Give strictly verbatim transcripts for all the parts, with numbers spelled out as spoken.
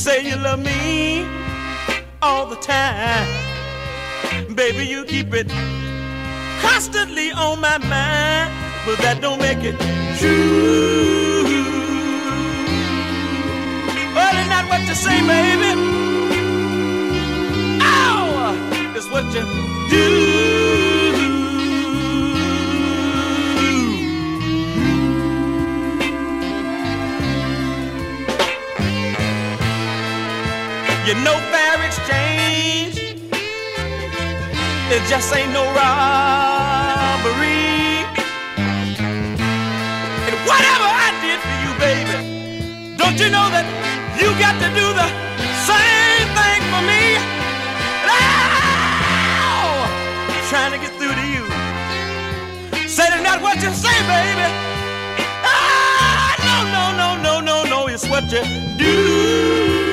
say you love me all the time. Baby, you keep it constantly on my mind, but that don't make it true. Well, it's not what you say, baby. Oh, it's what you do. You know fair exchange, it just ain't no robbery. And whatever I did for you, baby, don't you know that you got to do the same thing for me? Oh, trying to get through to you. Say that's not what you say, baby. Ah, no, no, no, no, no, no, it's what you do.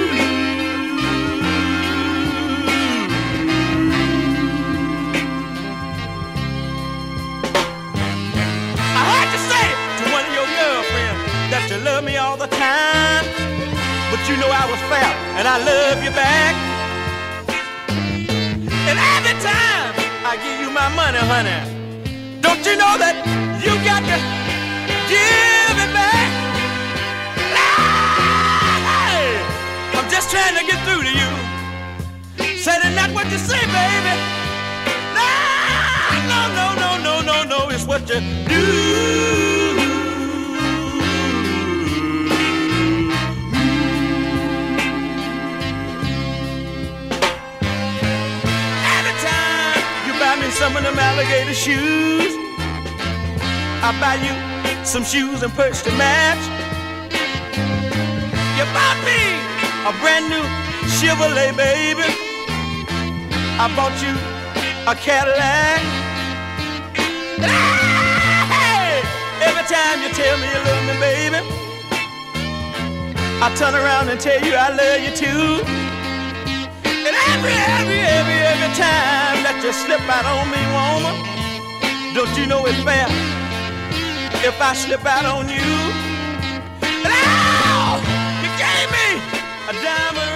That you love me all the time, but you know I was fair and I love you back. And every time I give you my money, honey, don't you know that you got to give it back? Hey, I'm just trying to get through to you. Say that's not what you say, baby. No, no, no, no, no, no, it's what you do. Some of them alligator shoes, I buy you some shoes and purse to match. You bought me a brand new Chevrolet, baby. I bought you a Cadillac. Hey, every time you tell me you love me, baby, I turn around and tell you I love you too. And every, every, every, every time that you slip out on me, woman, don't you know it's fair if I slip out on you? And oh, you gave me a diamond